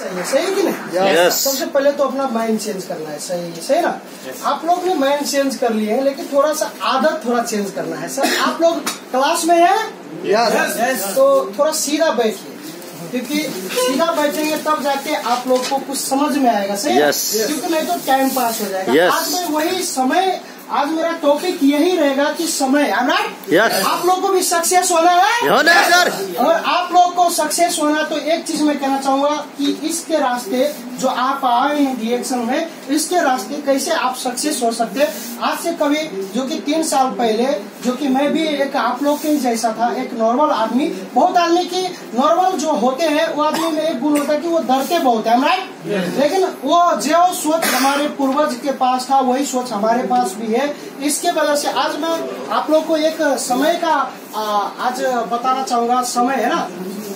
सही कि नहीं? yes. सबसे पहले तो अपना माइंड चेंज करना है। सही ना? आप लोग ने माइंड चेंज कर लिए हैं, लेकिन थोड़ा सा आदत थोड़ा चेंज करना है। सर आप लोग क्लास में हैं? yes. तो थोड़ा सीधा बैठिए, क्योंकि सीधा बैठेंगे तब जाके आप लोग को कुछ समझ में आएगा। सही yes. क्योंकि नहीं तो टाइम पास हो जाएगा। yes. आज मैं वही समय, आज मेरा टॉपिक यही रहेगा कि समय। yes. आप लोग को भी सक्सेस होना है सर। और आप लोग को सक्सेस होना, तो एक चीज मैं कहना चाहूंगा कि इसके रास्ते जो आप आए हैं रिएक्शन में, इसके रास्ते कैसे आप सक्सेस हो सकते हैं। आज से कभी जो कि 3 साल पहले, जो कि मैं भी एक आप लोग के जैसा था, एक नॉर्मल आदमी। बहुत आदमी की नॉर्मल जो होते हैं वो आदमी में एक गुण होता है कि वो डरते बहुत है, राइट? लेकिन वो जो सोच हमारे पूर्वज के पास था, वही सोच हमारे पास भी है। इसके वजह से आज मैं आप लोग को एक समय का आज बताना चाहूंगा। समय है ना,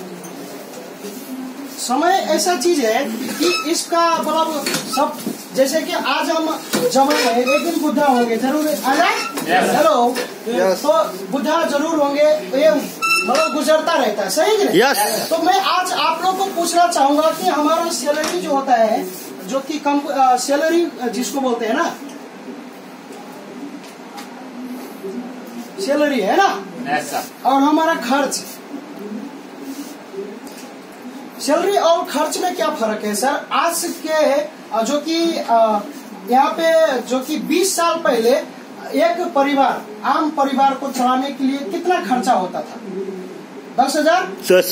समय ऐसा चीज है कि इसका मतलब सब, जैसे कि आज हम जवान है, एक दिन बुढ़ा होंगे जरूर। हेलो तो बुढ़ा जरूर होंगे, ये मतलब गुजरता रहता है। सही कि नहीं? yes. तो मैं आज आप लोग को पूछना चाहूंगा कि हमारा सैलरी जो होता है, जो कि कम सैलरी जिसको बोलते हैं ना, सैलरी है ना, और हमारा खर्च, सैलरी और खर्च में क्या फर्क है सर? आज के जो कि यहाँ पे जो कि 20 साल पहले एक परिवार, आम परिवार को चलाने के लिए कितना खर्चा होता था? 10,000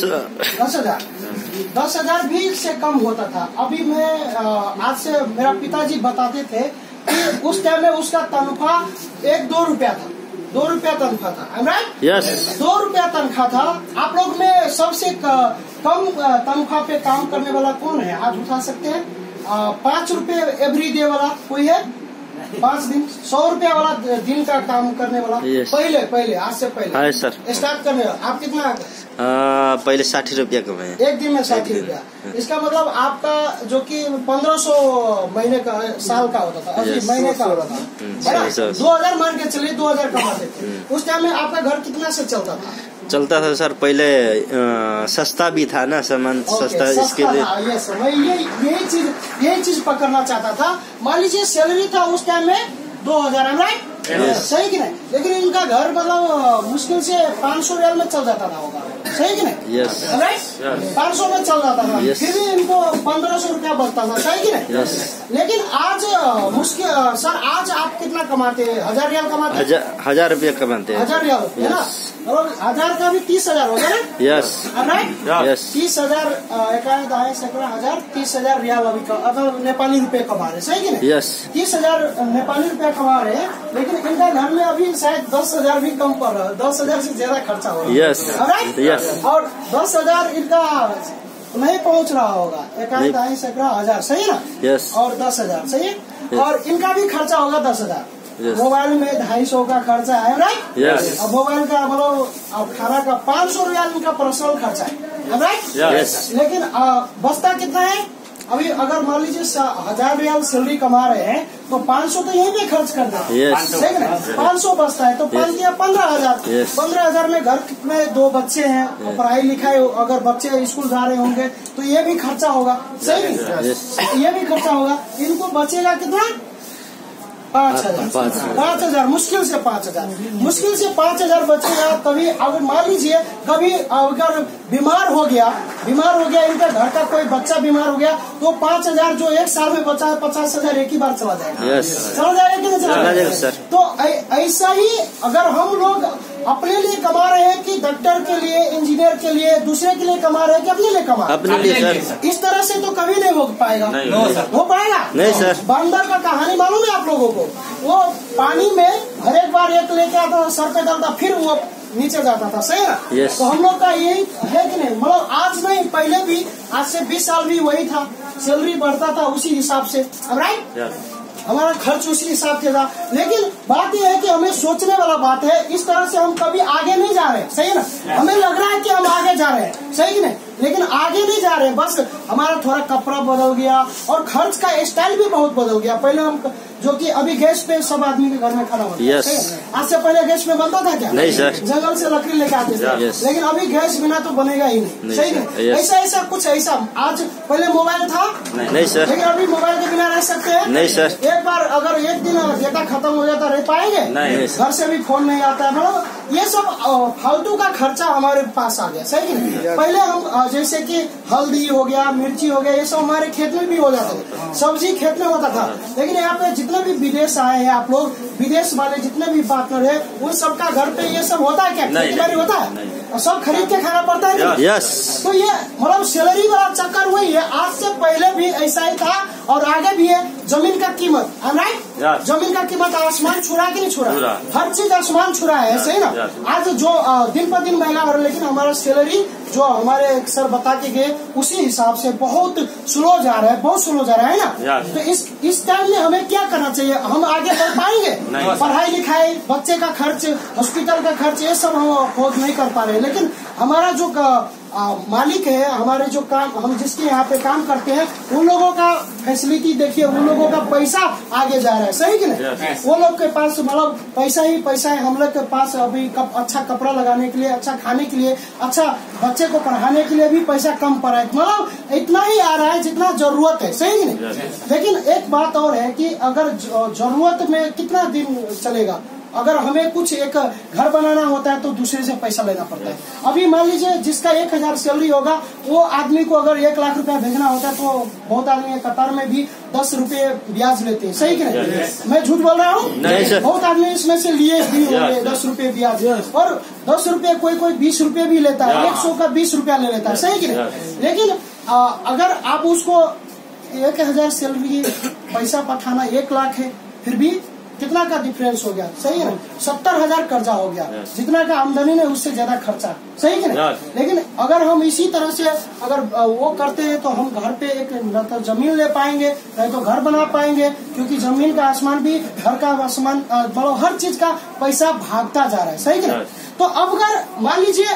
10,000 भी से कम होता था। अभी मैं आज से मेरा पिताजी बताते थे कि उस टाइम में उसका तनख्वाह 1-2 रुपया था। 2 रुपया तनख्वाह था, राइट? yes. 2 रुपया तनख्वाह था। आप लोग में सबसे कम तनख्वाह पे काम करने वाला कौन है? हाथ उठा सकते हैं। 5 रुपए एवरी डे वाला कोई है? 5 दिन 100 रुपया वाला दिन का काम करने वाला? yes. पहले आज से पहले सर स्टार्ट करने वाला। आप कितना? पहले 60 रुपया कमाए एक दिन में 60 रुपया। इसका मतलब आपका जो कि 1500 महीने का, साल का होता था, yes. महीने का होता था। 2000 मान के चलिए, 2000 कमाते थे। उस टाइम में आपका घर कितना से चलता था? चलता था सर पहले, सस्ता भी था ना, सामान सस्ता, इसके लिए यही चीज पकड़ना चाहता था। मान लीजिए सैलरी था उस टाइम में 2000, राइट? सही कि नहीं? लेकिन इनका घर मतलब मुश्किल से 500 रियाल में चल जाता था होगा। सही कि नहीं? yes. राइट? 500 में चल जाता था। yes. फिर भी इनको 1500 रुपया बचता था। सही कि नहीं? yes. लेकिन आज मुश्किल सर, आज आप कितना कमाते हैं? 1000 रियाल कमाते हैं? 1000 रुपया कमाते हैं। 1000 रियाल है ना? और 1000 का भी 30,000 हो गया ना? Yes, right? यस। 30,000 30,000 रियाल अभी नेपाली रुपए कमा रहे। सही कि नहीं? यस। 30,000 नेपाली रुपया कमा रहे हैं, लेकिन इनका घर में अभी शायद 10,000 भी कम पड़ रहा है। 10,000 से ज्यादा खर्चा हो रहा है। Yes, yes. और 10,000 इनका नहीं पहुंच रहा होगा। 1,000 सही ना? यस। और 10,000 सही है। और इनका भी खर्चा होगा 10,000। मोबाइल में 250 का खर्चा है, राइट? यस। और मोबाइल का मतलब खाना का 500 रियाल इनका पर्सनल खर्चा है, राइट? यस। लेकिन बचता कितना है? अभी अगर मान लीजिए 1000 रियाल सैलरी कमा रहे हैं, तो 500 तो यहीं पे खर्च कर देते हैं। सही ना? 500 बचता है तो 15,000। 15,000 में घर में 2 बच्चे हैं, पढ़ाई लिखाई, अगर बच्चे स्कूल जा रहे होंगे तो ये भी खर्चा होगा। सही? ये भी खर्चा होगा। इनको बचेगा कितना? 5,000। मुश्किल से 5,000 बचेगा। तभी अगर मान लीजिए कभी अगर बीमार हो गया, इनका घर का कोई बच्चा बीमार हो गया, तो 5,000 जो एक साल में बचा है, 50,000 एक ही बार चला जाएगा। चला जाएगा कि नहीं चला जाएगा? तो ऐसा ही अगर हम लोग अपने लिए कमा रहे हैं कि डॉक्टर के लिए, इंजीनियर के लिए, दूसरे के लिए कमा रहे हैं कि अपने लिए कमा रहे हैं? अपने लिए सर। इस तरह से तो कभी नहीं हो पाएगा। हो पाएगा? नहीं सर। बंदर का कहानी मालूम है आप लोगों को? वो पानी में हर एक बार एक लेके आता, सर पे डालता, फिर वो नीचे जाता था। सही ना? yes. तो हम लोग का यही है कि नहीं? मतलब आज नहीं, पहले भी, आज से 20 साल भी वही था। सैलरी बढ़ता था उसी हिसाब से, राइट? हमारा खर्च उसी हिसाब से था। लेकिन बात यह है कि हमें सोचने वाला बात है, इस तरह से हम कभी आगे नहीं जा रहे। सही ना? हमें लग रहा है कि हम आगे जा रहे हैं। सही कि नहीं? लेकिन आगे नहीं जा रहे। बस हमारा थोड़ा कपड़ा बदल गया और खर्च का स्टाइल भी बहुत बदल गया। पहले हम जो कि अभी गैस पे सब आदमी के घर में खाना होता है। आज से पहले गैस पे बनता था क्या? नहीं सर, जंगल से लकड़ी लेके आते थे। लेकिन अभी गैस बिना तो बनेगा ही नहीं, सही नहीं? ऐसा ऐसा कुछ ऐसा। आज पहले मोबाइल था नहीं सर, लेकिन अभी मोबाइल के बिना रह सकते हैं? नहीं सर। एक बार अगर एक दिन डेटा खत्म हो जाता रह पाएंगे? नहीं। घर से भी फोन नहीं आता है। मतलब ये सब फालतू का खर्चा हमारे पास आ गया, सही नहीं? पहले हम जैसे कि हल्दी हो गया, मिर्ची हो गया, ये सब हमारे खेत में भी हो जाता था, सब्जी खेत में होता था। लेकिन यहाँ पे जितने भी विदेश आए हैं आप लोग, विदेश वाले जितने भी पार्टनर है, उन सबका घर पे ये सब होता है क्या? खेती बाड़ी होता है और सब खरीद के खाना पड़ता है। यस। तो ये मतलब सैलरी वाला चक्कर वही है। आज से पहले भी ऐसा ही था और आगे भी है। जमीन का कीमत, राइट? जमीन का कीमत आसमान छुरा कि नहीं छुरा? हर चीज आसमान छुरा है, सही ना? आज जो दिन पर दिन महंगा हो रहा है, लेकिन हमारा सैलरी जो हमारे सर बता के गए उसी हिसाब से बहुत स्लो जा रहा है, बहुत स्लो जा रहा है ना? तो इस टाइम में हमें क्या करना चाहिए? हम आगे बढ़ पाएंगे? पढ़ाई लिखाई, बच्चे का खर्च, हॉस्पिटल का खर्च, ये सब हम अफोर्ड नहीं कर पा रहे। लेकिन हमारा जो मालिक है, हमारे जो काम, हम जिसके यहाँ पे काम करते हैं, उन लोगों का फैसिलिटी देखिए, उन लोगों का पैसा आगे जा रहा है, सही कि नहीं? वो लोग के पास मतलब पैसा ही पैसा है। हम लोग के पास अभी अच्छा कपड़ा लगाने के लिए, अच्छा खाने के लिए, अच्छा बच्चे को पढ़ाने के लिए भी पैसा कम पड़ा है। मतलब इतना ही आ रहा है जितना जरूरत है, सही कि नहीं? लेकिन एक बात और है कि अगर जरूरत में कितना दिन चलेगा? अगर हमें कुछ एक घर बनाना होता है तो दूसरे से पैसा लेना पड़ता है। अभी मान लीजिए जिसका 1000 सैलरी होगा, वो आदमी को अगर 1 लाख रुपया भेजना होता है तो बहुत आदमी कतार में भी 10 रुपए ब्याज लेते हैं, सही कि नहीं? मैं झूठ बोल रहा हूँ? बहुत आदमी इसमें से लिए भी होंगे 10 रुपए ब्याज। और 10 रुपए कोई 20 रुपए भी लेता है, 100 का 20 रुपया ले लेता है, सही कि नहीं? लेकिन अगर आप उसको 1000 सैलरी पैसा पठाना 1 लाख है, फिर भी कितना का डिफरेंस हो गया, सही है ना? 70,000 कर्जा हो गया। जितना का आमदनी है उससे ज्यादा खर्चा, सही है ना? लेकिन अगर हम इसी तरह से अगर वो करते हैं तो हम घर पे एक न तो जमीन ले पाएंगे, नहीं तो घर बना पाएंगे। क्योंकि जमीन का आसमान भी, घर का आसमान, मतलब हर चीज का पैसा भागता जा रहा है, सही है ना? तो अब अगर मान लीजिए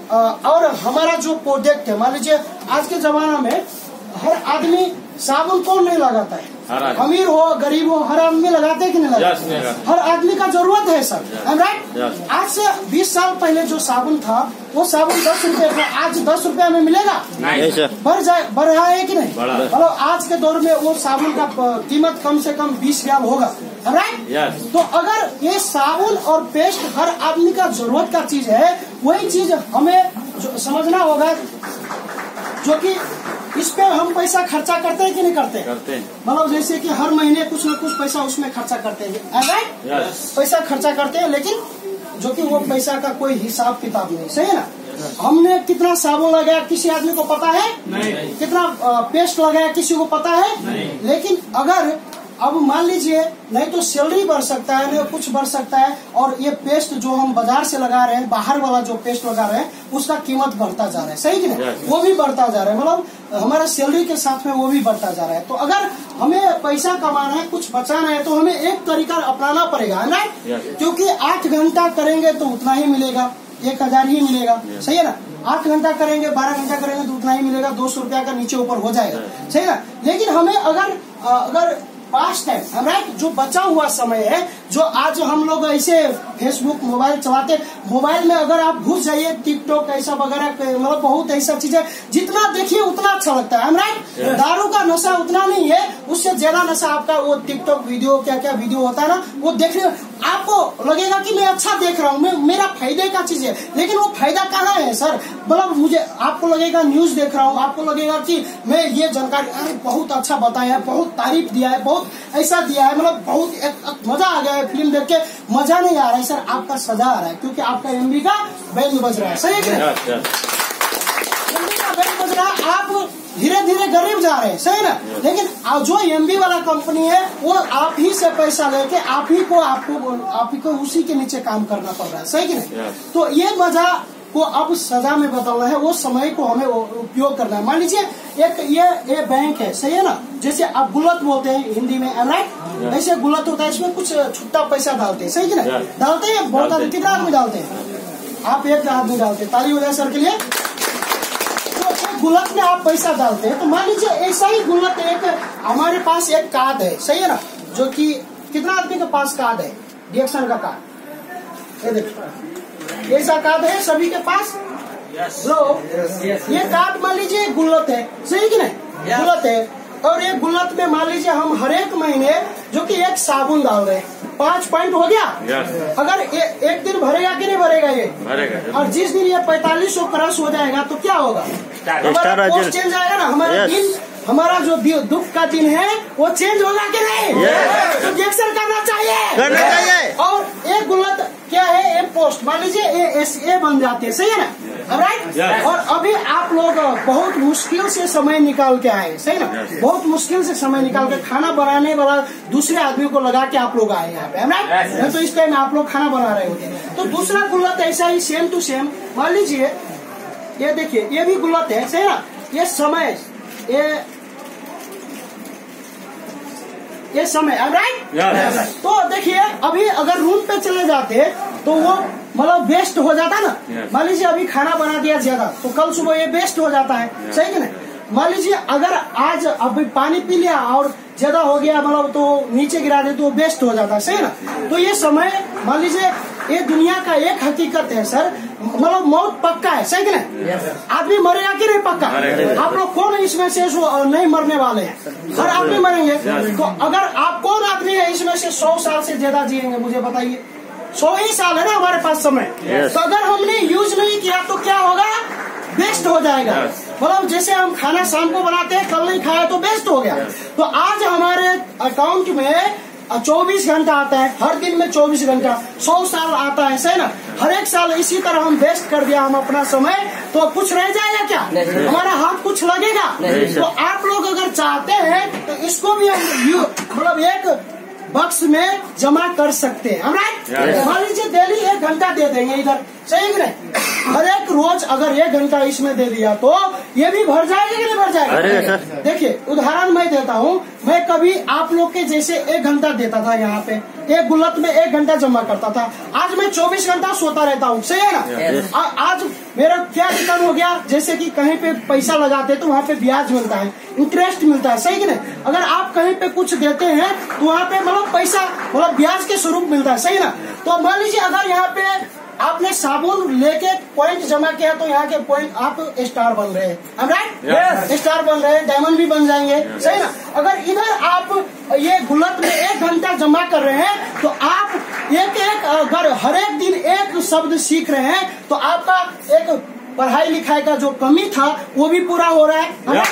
और हमारा जो प्रोडक्ट है, मान लीजिए आज के जमाना में हर आदमी साबुन कौन नहीं लगाता है? अमीर हो गरीब हो, हर आदमी लगाते हैं कि नहीं लगाते? हर आदमी का जरूरत है सर, राइट? आज से 20 साल पहले जो साबुन था, वो साबुन 10 रुपए था, आज 10 रुपए में मिलेगा? नहीं सर। बढ़ रहा है कि नहीं? मतलब आज के दौर में वो साबुन का कीमत कम से कम 20 रियाल होगा, राइट? तो अगर ये साबुन और पेस्ट हर आदमी का जरूरत का चीज है, वही चीज हमें समझना होगा, जो कि इस पे हम पैसा खर्चा करते हैं कि नहीं करते? करते हैं। मतलब जैसे कि हर महीने कुछ न कुछ पैसा उसमें खर्चा करते हैं, राइट? पैसा खर्चा करते हैं, लेकिन जो कि वो पैसा का कोई हिसाब किताब नहीं, सही है ना? हमने कितना साबुन लगाया किसी आदमी को पता है? नहीं। कितना पेस्ट लगाया किसी को पता है? नहीं। लेकिन अगर अब मान लीजिए, नहीं तो सैलरी बढ़ सकता है, नहीं कुछ बढ़ सकता है, और ये पेस्ट जो हम बाजार से लगा रहे हैं, बाहर वाला जो पेस्ट लगा रहे हैं, उसका कीमत बढ़ता जा रहा है, सही कि नहीं? वो भी बढ़ता जा रहा है, मतलब हमारा सैलरी के साथ में वो भी बढ़ता जा रहा है। तो अगर हमें पैसा कमाना है, कुछ बचाना है, तो हमें एक तरीका अपनाना पड़ेगा, ना? क्योंकि 8 घंटा करेंगे तो उतना ही मिलेगा, 1000 ही मिलेगा, सही है ना? 8 घंटा करेंगे, 12 घंटा करेंगे तो उतना ही मिलेगा, 200 रुपया का नीचे ऊपर हो जाएगा, सही है ना? लेकिन हमें अगर पास्ट टाइम, राइट, जो बचा हुआ समय है, जो आज हम लोग ऐसे फेसबुक मोबाइल चलाते, मोबाइल में अगर आप घुस जाइए, टिकटॉक ऐसा वगैरह, मतलब बहुत ऐसा चीज है, जितना देखिए उतना अच्छा लगता है, राइट? दारू का नशा उतना नहीं है, उससे ज्यादा नशा आपका वो टिकटॉक वीडियो, क्या क्या वीडियो होता है ना, वो देखने आपको लगेगा कि मैं अच्छा देख रहा हूँ, मेरा फायदे का चीज है। लेकिन वो फायदा कहाँ है सर? मतलब मुझे आपको लगेगा न्यूज देख रहा हूँ, आपको लगेगा कि मैं ये जानकारी, अरे बहुत अच्छा बताया है, बहुत तारीफ दिया है, बहुत ऐसा दिया है, मतलब बहुत मजा आ गया है फिल्म देख के। मजा नहीं आ रहा है सर, आपका सजा आ रहा है, क्योंकि आपका एमबी का बैंड बज रहा है, सही है? एमबी का बैंड बज रहा है, आप धीरे धीरे गरीब जा रहे हैं, सही ना? लेकिन जो एमबी वाला कंपनी है, वो आप ही से पैसा लेके आप ही को उसी के नीचे काम करना पड़ रहा है, सही कि नहीं? तो ये मजा को अब सजा में बदलना है, वो समय को हमें उपयोग करना है। मान लीजिए एक ये बैंक है, सही है ना? जैसे आप गुल्लत बोलते हैं हिंदी में, राइट? ऐसे गुल्लत होता है, इसमें कुछ छुट्टा पैसा डालते हैं, सही कि नहीं? डालते हैं, बहुत आदमी, कितना आदमी डालते हैं? आप एक आदमी डालते हैं, ताली हो जाए सर के लिए। तो गुल्लक में आप पैसा डालते हैं, तो मान लीजिए ऐसा ही गुल्लक एक हमारे पास एक कार्ड है, सही है ना, जो कि कितना आदमी के पास कार्ड है डीएक्शन का कार्ड, ये देखिए ऐसा कार्ड है सभी के पास। ये कार्ड मान लीजिए गुल्लक है, सही कि नहीं, गुल्लक है। और ये गुल्लक में मान लीजिए हम हर एक महीने जो कि एक साबुन डाल रहे हैं, 5 पॉइंट हो गया। अगर एक दिन भरेगा कि नहीं भरेगा ये भरेगा। और जिस दिन ये 4500 क्रॉस हो जाएगा तो क्या होगा, हमारा पोस्ट चेंज आएगा ना, हमारा दिन, हमारा जो दुख का दिन है वो चेंज होगा कि नहीं, तो रिएक्शन करना चाहिए। और एक गुल्लक क्या है, एक पोस्ट मान लीजिए ए बन जाते हैं, सही है ना, राइट। और अभी आप लोग बहुत मुश्किल से समय निकाल के आए, सही ना, बहुत मुश्किल से समय निकाल के खाना बनाने वाला दूसरे आदमी को लगा के आप लोग आए यहाँ पे, राइट। तो इस टाइम आप लोग खाना बना रहे होते हैं। तो दूसरा गुल्लक ऐसा ही सेम टू सेम, मान लीजिए ये देखिए ये भी गुल्लक है, सही ना, ये समय, ये समय, राइट। तो देखिए अभी अगर रूम पे चले जाते तो वो मतलब वेस्ट हो जाता ना। मान लीजिए अभी खाना बना दिया ज्यादा तो कल सुबह ये वेस्ट हो जाता है, सही कि नहीं। मान लीजिए अगर आज अभी पानी पी लिया और ज्यादा हो गया मतलब तो नीचे गिरा दे तो वेस्ट हो जाता है, सही ना। तो ये समय मान लीजिए ये दुनिया का एक हकीकत है सर, मतलब मौत पक्का है, सही कि नहीं। आदमी मरेगा कि नहीं पक्का, आप लोग कौन इसमें से नहीं मरने वाले हैं, हर आदमी मरेंगे। तो अगर आप कौन आदमी है इसमें से 100 साल से ज्यादा जिएंगे, मुझे बताइए। 100 ही साल है ना हमारे पास समय। तो अगर हमने यूज नहीं किया तो क्या होगा, वेस्ट हो जाएगा। मतलब जैसे हम खाना शाम को बनाते हैं, कल नहीं खाया तो वेस्ट हो गया। तो आज हमारे अकाउंट में 24 घंटा आता है, हर दिन में 24 घंटा, 100 साल आता है, सही ना। हर एक साल इसी तरह हम वेस्ट कर दिया हम अपना समय, तो कुछ रह जाएगा क्या, हमारा हाथ कुछ लगेगा। तो आप लोग अगर चाहते हैं तो इसको भी हम मतलब एक बक्स में जमा कर सकते हैं, राइट। मान लीजिए डेली 1 घंटा दे देंगे इधर, सही कि नहीं। हर एक रोज अगर 1 घंटा इसमें दे दिया तो ये भी भर जाएगा कि नहीं भर जाएगा। देखिए उदाहरण मैं देता हूँ, मैं कभी आप लोग के जैसे 1 घंटा देता था यहाँ पे, एक गुल्लक में 1 घंटा जमा करता था। आज मैं 24 घंटा सोता रहता हूँ, सही है ना। आज मेरा क्या रिटर्न हो गया, जैसे कि कहीं पे पैसा लगाते तो वहाँ पे ब्याज मिलता है, इंटरेस्ट मिलता है, सही कि नहीं। अगर आप कहीं पे कुछ देते हैं तो वहाँ पे मतलब पैसा मतलब ब्याज के स्वरूप मिलता है, सही ना। तो मान लीजिए अगर यहाँ पे आपने साबुन लेके पॉइंट जमा किया तो यहाँ के पॉइंट आप स्टार बन रहे हैं, राइट। स्टार बन रहे हैं, डायमंड भी बन जाएंगे, सही ना। अगर इधर आप ये गुल्लक में 1 घंटा जमा कर रहे हैं तो आप एक अगर हर एक दिन एक शब्द सीख रहे हैं तो आपका एक पढ़ाई लिखाई का जो कमी था वो भी पूरा हो रहा है,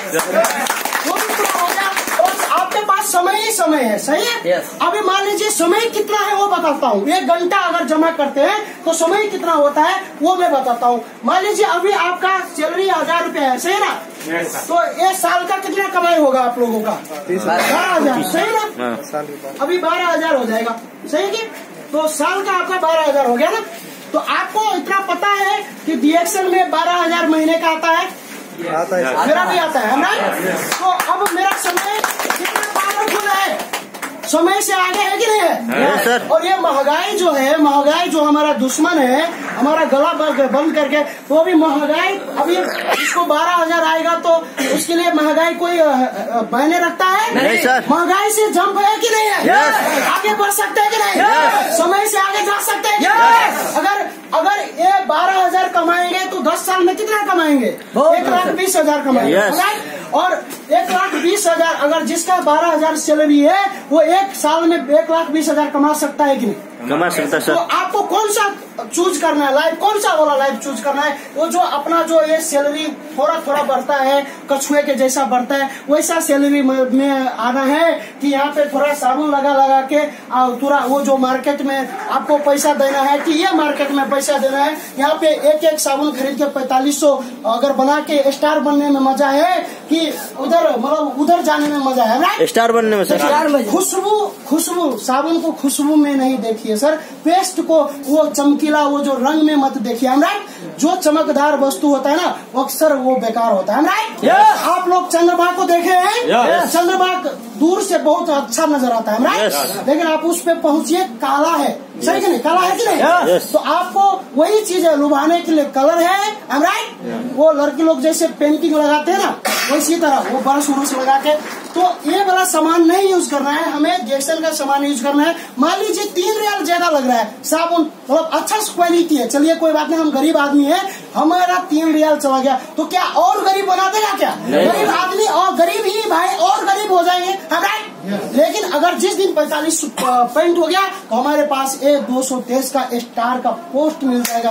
वो भी पूरा हो गया। और आपके पास समय ही समय है, सही है। अभी मान लीजिए समय कितना है वो बताता हूँ। 1 घंटा अगर जमा करते हैं तो समय कितना होता है वो मैं बताता हूँ। मान लीजिए अभी आपका सैलरी 1000 रुपया है, सही ना। तो ये साल का कितना कमाई होगा आप लोगों का, 12,000, सही ना। अभी 12,000 हो जाएगा, सही है। तो साल का आपका 12,000 हो गया ना। तो आपको इतना पता है कि डीएक्शन में 12,000 महीने का आता है, मेरा भी आता है ना। तो अब मेरा समय कितना पावरफुल है, समय से आगे है कि नहीं है। और ये महंगाई जो है, महंगाई जो हमारा दुश्मन है, हमारा गला बंद करके, तो अभी महंगाई अभी इसको 12,000 आएगा तो उसके लिए महंगाई कोई मायने रखता है, नहीं सर। महंगाई से जंप है कि नहीं है, आगे बढ़ सकते हैं कि नहीं, समय से आगे जा सकते हैं। अगर ये 12,000 कमाएंगे तो 10 साल में कितना कमाएंगे, 1,20,000 कमाएंगे। और 1,20,000 अगर जिसका 12,000 सैलरी है वो 1 साल में 1,20,000 कमा सकता है कि नहीं, कमा सकता सर। तो आपको कौन सा चूज करना है लाइफ, कौन सा वाला लाइफ चूज करना है। वो जो अपना जो ये सैलरी थोड़ा थोड़ा बढ़ता है, कछुए के जैसा बढ़ता है, वैसा सैलरी में आना है कि यहाँ पे थोड़ा साबुन लगा के थोड़ा वो जो मार्केट में आपको पैसा देना है कि ये मार्केट में पैसा देना है। यहाँ पे एक साबुन खरीद के 4500 अगर बना के स्टार बनने में मजा है कि उधर मतलब उधर जाने में मजा है, राइट। स्टार बनने में सर खुशबू साबुन को खुशबू में नहीं देखिए सर, पेस्ट को वो चमकीला वो जो रंग में मत देखिए, राइट। जो चमकदार वस्तु होता है ना अक्सर वो बेकार होता है, राइट। आप लोग चंद्रमा को देखे हैं, चंद्रमा दूर से बहुत अच्छा नजर आता है, राइट। लेकिन आप उस पे पहुंचिए काला है, सही कि नहीं, कला है कि नहीं? तो आपको वही चीज है, लुभाने के लिए कलर है, आई एम राइट? वो लड़के लोग जैसे पेंटिंग लगाते हैं ना, वैसी तरह वो ब्रश उरश लगा के, तो ये वाला सामान नहीं यूज करना है हमें, डिएक्शन का सामान यूज करना है। मान लीजिए 3 रियाल ज्यादा लग रहा है साबुन, मतलब अच्छा क्वालिटी है, चलिए कोई बात नहीं, हम गरीब आदमी है, हमारा 3 रियाल चला गया, तो क्या और गरीब बना देगा क्या? गरीब आदमी और गरीब ही भाई और गरीब हो जाएंगे, राइट? लेकिन अगर जिस दिन 45 पॉइंट हो गया तो हमारे पास 223 का स्टार का पोस्ट मिल जाएगा,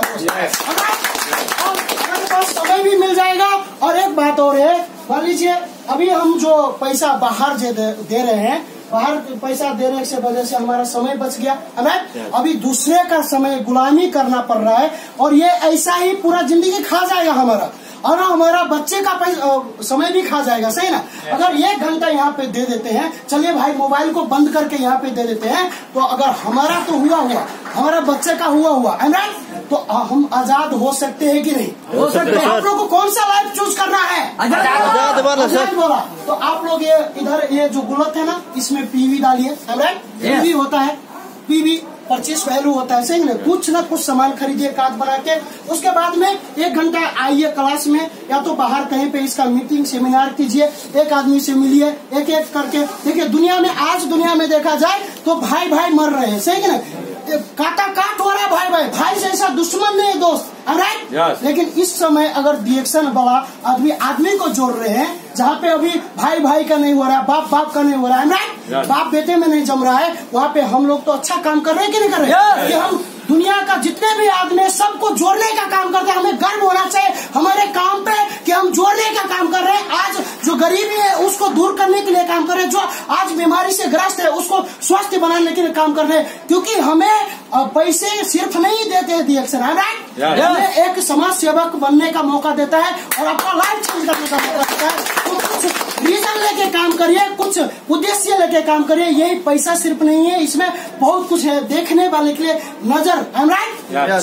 हमारे पास समय भी मिल जाएगा। और एक बात और है, मान लीजिए अभी हम जो पैसा बाहर दे रहे हैं, बाहर पैसा देने से वजह से हमारा समय बच गया, हमें अभी दूसरे का समय गुलामी करना पड़ रहा है, और ये ऐसा ही पूरा जिंदगी खा जाएगा हमारा, और हमारा बच्चे का समय भी खा जाएगा, सही ना? अगर 1 घंटा यहाँ पे दे देते हैं, चलिए भाई मोबाइल को बंद करके यहाँ पे दे देते हैं, तो अगर हमारा तो हुआ हमारा बच्चे का हुआ है ना, तो हम आजाद हो सकते हैं कि नहीं? हो सकते हैं। आप लोग को कौन सा लाइफ चूज करना है? आजाद वाला। तो आप लोग ये इधर ये जो गुलत है ना, इसमें पीवी डालिए, पीवी होता है, पीवी परचेस वैल्यू होता है, सही ना? कुछ ना कुछ सामान खरीदिए कार्ड बना के, उसके बाद में 1 घंटा आइए क्लास में, या तो बाहर कहीं पे इसका मीटिंग सेमिनार कीजिए, एक आदमी से मिलिए, एक एक करके। देखिए दुनिया में, आज दुनिया में देखा जाए तो भाई भाई मर रहे हैं, सही ना? काटा काट हो रहा है, भाई जैसा दुश्मन नहीं है दोस्त, राइट? लेकिन इस समय अगर डिएक्शन वाला आदमी को जोड़ रहे हैं, जहाँ पे अभी भाई भाई का नहीं हो रहा है, बाप का नहीं हो रहा है, राइट? बाप बेटे में नहीं जम रहा है, वहाँ पे हम लोग तो अच्छा काम कर रहे हैं कि नहीं कर रहे हैं? कि हम दुनिया का जितने भी आदमी सबको जोड़ने का काम करते हैं, हमें गर्व होना चाहिए हमारे काम पे कि हम जोड़ने का काम कर रहे हैं। आज जो गरीबी है उसको दूर करने के लिए काम कर रहे हैं, जो आज बीमारी से ग्रस्त है उसको स्वस्थ बनाने के लिए काम कर रहे हैं, क्योंकि हमें पैसे सिर्फ नहीं देते हैं डिएक्शन, राइट? हमें एक समाज सेवक बनने का मौका देता है और अपना लाइफ चेंज करने का मौका देता है। तो कुछ रीजन लेके काम करिए, कुछ उद्देश्य लेके काम करिए, यही पैसा सिर्फ नहीं है, इसमें बहुत कुछ है देखने वाले के लिए। नजर, राइट?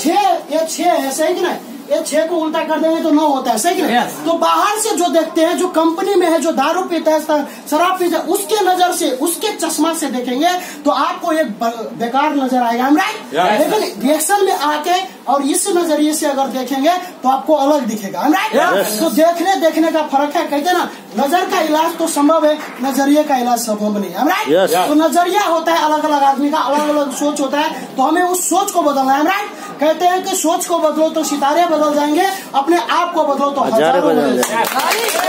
6 है, सही कि नहीं? ये 6 को उल्टा कर देंगे तो 9 होता है, सही कि नहीं? तो बाहर से जो देखते हैं, जो कंपनी में है, जो दारू पीता है, शराब पीता है, उसके नजर से, उसके चश्मा से देखेंगे तो आपको एक बेकार नजर आएगा, राइट? लेकिन डिएक्शन में आके और इस नजरिए से अगर देखेंगे तो आपको अलग दिखेगा, राइट? तो देखने का फर्क है। कहते हैं ना, नजर का इलाज तो संभव है, नजरिए का इलाज संभव नहीं है, राइट? तो नजरिया होता है अलग अलग आदमी का, अलग अलग सोच होता है, तो हमें उस सोच को बदलना है, राइट? कहते हैं कि सोच को बदलो तो सितारे बदल जाएंगे, अपने आप को बदलो तो हजारों बदल जाएंगे।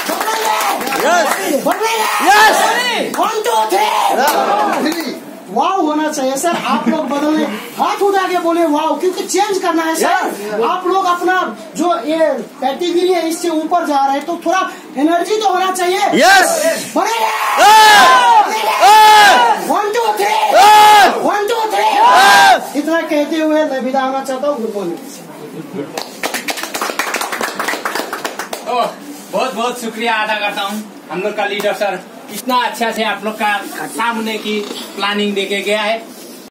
1 2 3 वाव होना चाहिए सर। आप लोग बदलने, हाथ उठा के बोले वाव, क्योंकि चेंज करना है सर। आप लोग अपना जो ये कैटेगरी है इससे ऊपर जा रहे हैं, तो थोड़ा एनर्जी तो होना चाहिए। 1 2 3 1 2 3 इतना कहते हुए मैं विदा होना चाहता हूँ। Good morning. बहुत बहुत शुक्रिया अदा करता हूँ हम लोग का लीडर सर, इतना अच्छा से आप लोग का सामने की प्लानिंग देके गया है।